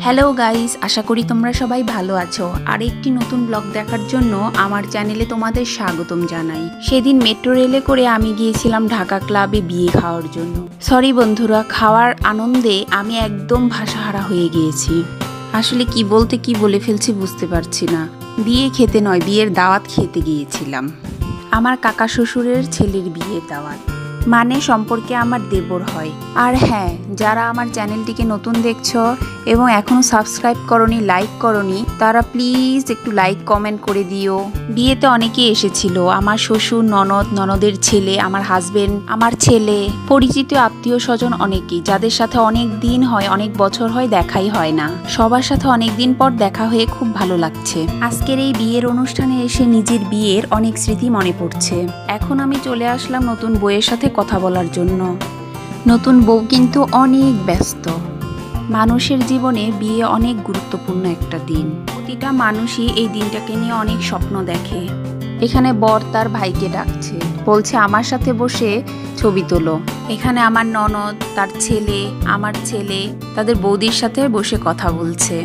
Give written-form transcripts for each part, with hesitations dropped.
Hello guys, আশা করি তোমরা সবাই ভালো আছো। আর একটি নতুন ব্লগ দেখার জন্য আমার চ্যানেলে তোমাদের স্বাগতম জানাই। সেদিন মেট্রো রেলে করে আমি গিয়েছিলাম ঢাকা ক্লাবে বিয়ে খাওয়ার জন্য। সরি বন্ধুরা, খাওয়ার আনন্দে আমি একদম ভাষাহারা হয়ে গিয়েছি। আসলে কি বলতে কি বলে ফেলছি বুঝতে পারছি না। বিয়ে খেতে নয়, বিয়ের দাওয়াত খেতে গিয়েছিলাম। আমার কাকা শ্বশুরের ছেলের বিয়ের দাওয়াত, মানে সম্পর্কে আমার দেবর হয়। আর হ্যাঁ, যারা আমার চ্যানেলটিকে নতুন দেখছো এবং এখনো সাবস্ক্রাইব করনি, লাইক করনি, তারা প্লিজ একটু লাইক কমেন্ট করে দিও। বিয়েতে অনেকেই এসেছিল, আমার শ্বশুর, ননদ, ননদের ছেলে, আমার হাজবেন্ড, আমার ছেলে, পরিচিত আত্মীয় স্বজন অনেকেই, যাদের সাথে অনেক দিন হয়, অনেক বছর হয় দেখাই হয় না। সবার সাথে অনেক দিন পর দেখা হয়ে খুব ভালো লাগছে। আজকের এই বিয়ের অনুষ্ঠানে এসে নিজের বিয়ের অনেক স্মৃতি মনে পড়ছে। এখন আমি চলে আসলাম নতুন বউয়ের সাথে কথা বলার জন্য। নতুন বউ কিন্তু অনেক ব্যস্ত। মানুষের জীবনে বিয়ে অনেক গুরুত্বপূর্ণ একটা দিন। প্রতিটা মানুষই এই দিনটাকে নিয়ে অনেক স্বপ্ন দেখে। এখানে বর তার ভাইকে ডাকছে, বলছে আমার সাথে বসে ছবি তোলো। এখানে আমার ননদ, তার ছেলে, আমার ছেলে তাদের বৌদির সাথে বসে কথা বলছে।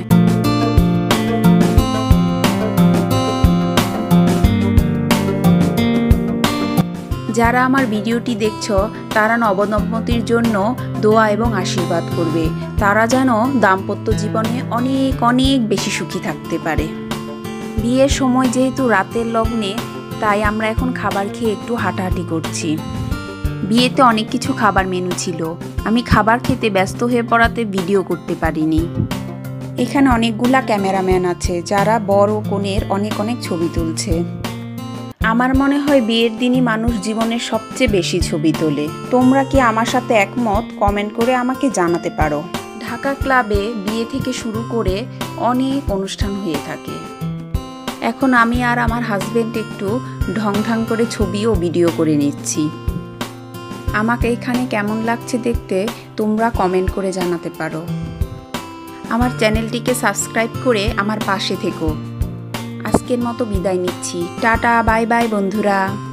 যারা আমার ভিডিওটি দেখছো তারা নবদম্পতির জন্য দোয়া এবং আশীর্বাদ করবে। তারা যেন দাম্পত্য জীবনে অনেক অনেক বেশি সুখী থাকতে পারে। বিয়ের সময় যেহেতু রাতের লগ্নে, তাই আমরা এখন খাবার খেয়ে একটু হাঁটাহাঁটি করছি। বিয়েতে অনেক কিছু খাবার মেনু ছিল, আমি খাবার খেতে ব্যস্ত হয়ে পড়াতে ভিডিও করতে পারিনি। এখানে অনেকগুলা ক্যামেরাম্যান আছে যারা বর ও কনের অনেক অনেক ছবি তুলছে। আমার মনে হয় বিয়ের দিনই মানুষ জীবনের সবচেয়ে বেশি ছবি তোলে। তোমরা কি আমার সাথে একমত? কমেন্ট করে আমাকে জানাতে পারো। ঢাকা ক্লাবে বিয়ে থেকে শুরু করে অনেক অনুষ্ঠান হয়ে থাকে। এখন আমি আর আমার হাজবেন্ড একটু ঢং করে ছবি ও ভিডিও করে নিচ্ছি। আমাকে এখানে কেমন লাগছে দেখতে তোমরা কমেন্ট করে জানাতে পারো। আমার চ্যানেলটিকে সাবস্ক্রাইব করে আমার পাশে থেকো। আজকের মতো বিদায় নিচ্ছি। টাটা, বাই বাই বন্ধুরা।